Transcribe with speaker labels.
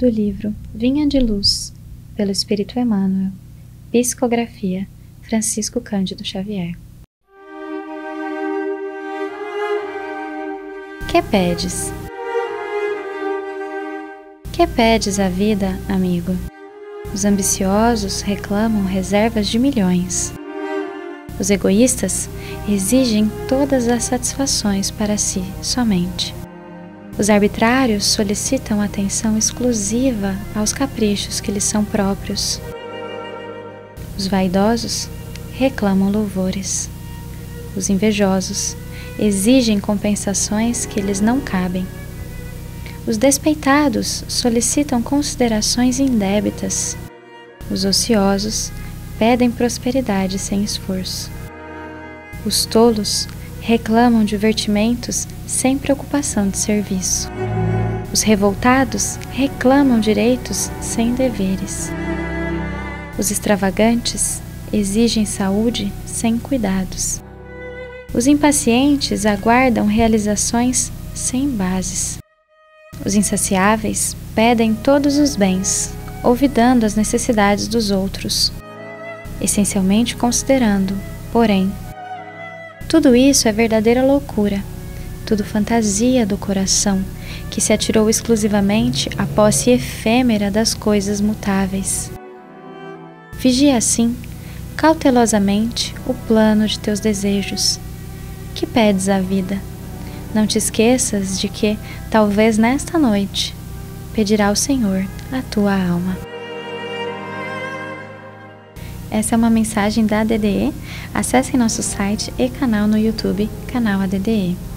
Speaker 1: do livro Vinha de Luz, pelo Espírito Emmanuel, Psicografia, Francisco Cândido Xavier. Que pedes? Que pedes à vida, amigo? Os ambiciosos reclamam reservas de milhões. Os egoístas exigem todas as satisfações para si somente. Os arbitrários solicitam atenção exclusiva aos caprichos que lhes são próprios. Os vaidosos reclamam louvores. Os invejosos exigem compensações que lhes não cabem. Os despeitados solicitam considerações indébitas. Os ociosos pedem prosperidade sem esforço. Os tolos reclamam divertimentos sem preocupação de serviço. Os revoltados reclamam direitos sem deveres. Os extravagantes exigem saúde sem cuidados. Os impacientes aguardam realizações sem bases. Os insaciáveis pedem todos os bens, olvidando as necessidades dos outros, essencialmente considerando, porém, tudo isso é verdadeira loucura, tudo fantasia do coração que se atirou exclusivamente à posse efêmera das coisas mutáveis. Vigia assim, cautelosamente, o plano de teus desejos. Que pedes à vida? Não te esqueças de que, talvez nesta noite, pedirá ao Senhor a tua alma. Essa é uma mensagem da ADDE. Acessem nosso site e canal no YouTube, canal ADDE.